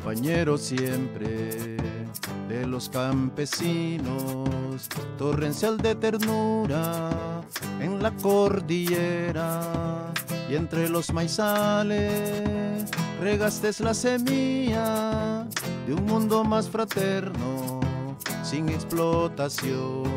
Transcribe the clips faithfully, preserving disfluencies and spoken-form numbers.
compañero siempre de los campesinos, torrencial de ternura en la cordillera, y entre los maizales regaste la semilla de un mundo más fraterno, sin explotación.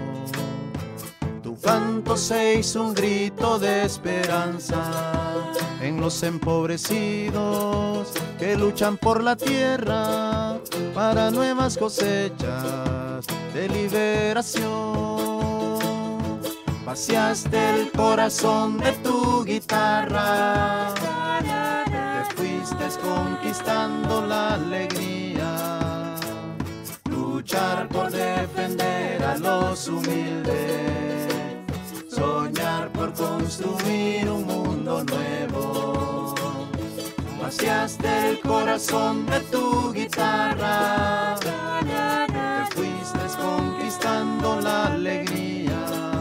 Tu canto se hizo un grito de esperanza en los empobrecidos que luchan por la tierra para nuevas cosechas de liberación. Vaciaste el corazón de tu guitarra, te fuiste conquistando la alegría, luchar por defender a los humildes, soñar por construir un mundo nuevo. Vaciaste el corazón de tu guitarra, te fuiste conquistando la alegría,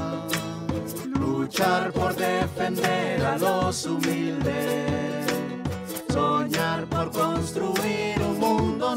luchar por defender a los humildes, soñar por construir un mundo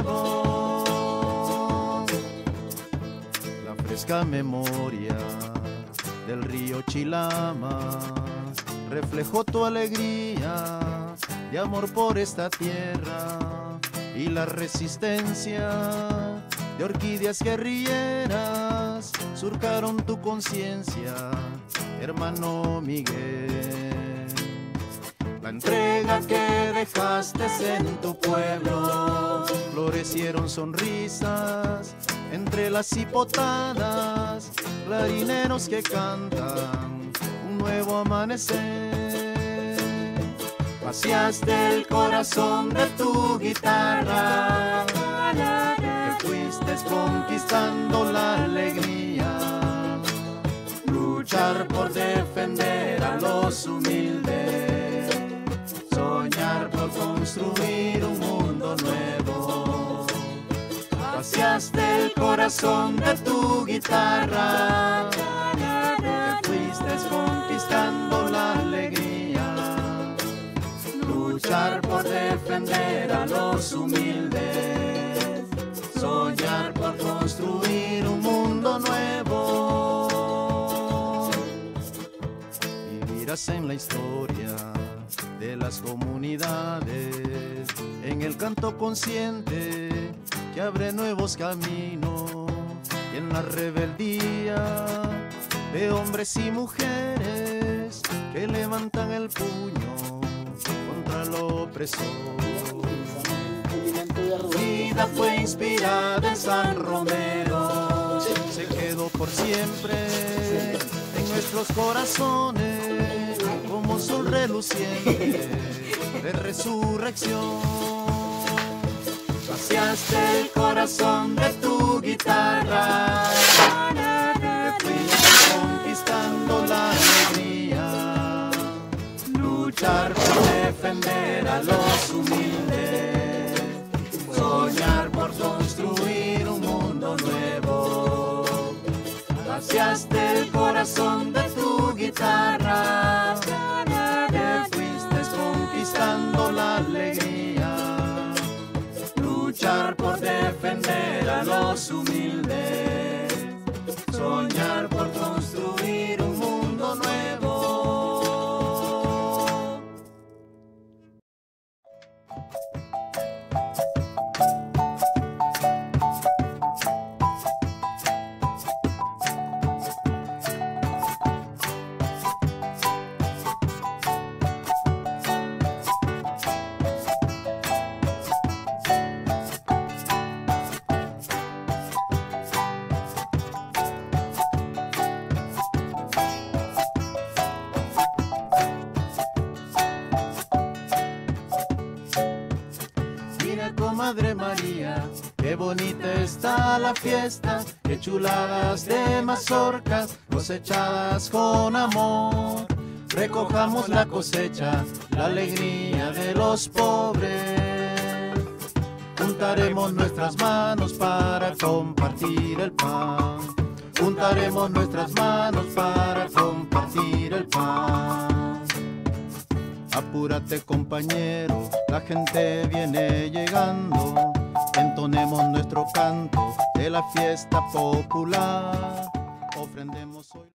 nuevo. La fresca memoria del río Chilama reflejó tu alegría de amor por esta tierra, y la resistencia de orquídeas guerrilleras surcaron tu conciencia, hermano Miguel. La entrega que dejaste en tu pueblo, florecieron sonrisas entre las hipotadas, clarineros que cantan un nuevo amanecer. Vaciaste el corazón de tu guitarra, te fuiste conquistando la alegría, luchar por defender a los humildes, soñar por construir un mundo nuevo. Vaciaste el corazón de tu guitarra, te fuiste conquistando la alegría, luchar por defender a los humildes, soñar por construir un mundo nuevo. Vivirás en la historia de las comunidades, en el canto consciente que abre nuevos caminos, y en la rebeldía de hombres y mujeres que levantan el puño contra el opresor. Tu vida fue inspirada en San Romero, se quedó por siempre en nuestros corazones como sol reluciente de resurrección. Vaciaste el corazón de tu guitarra, te fuiste conquistando la alegría, luchar por defender a los humildes, soñar por construir un mundo nuevo. Vaciaste el corazón de tu guitarra, te fuiste conquistando la alegría, luchar por defender a los humildes, soñar por construir un mundo nuevo. Madre María, qué bonita está la fiesta, qué chuladas de mazorcas cosechadas con amor. Recojamos la cosecha, la alegría de los pobres. Juntaremos nuestras manos para compartir el pan. Juntaremos nuestras manos para compartir el pan. Apúrate compañero, la gente viene llegando. Entonemos nuestro canto de la fiesta popular. Ofrendemos hoy